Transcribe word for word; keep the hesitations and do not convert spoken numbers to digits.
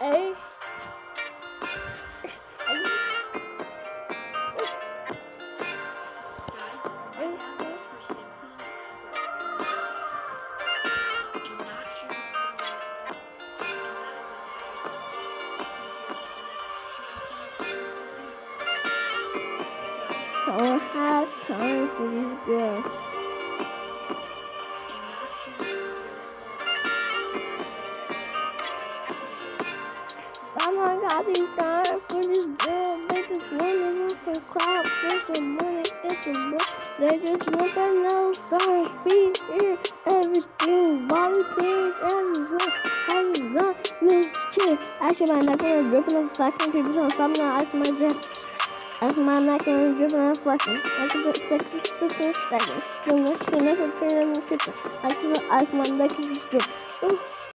Hey. I don't have time for these girls. I don't got these time for these girls. They just want to want some clout for some money. It's a book. They just want that little song feed in everything. Body pins everywhere. I just want new shit. Actually, my neck is dripping and flexing. People trying to stop me now. Ice my dress. As my neck is dripping and flexing, I can get sexy, sexy, and staggering. The next thing I can clean in the kitchen. I can ice my neck is dripping.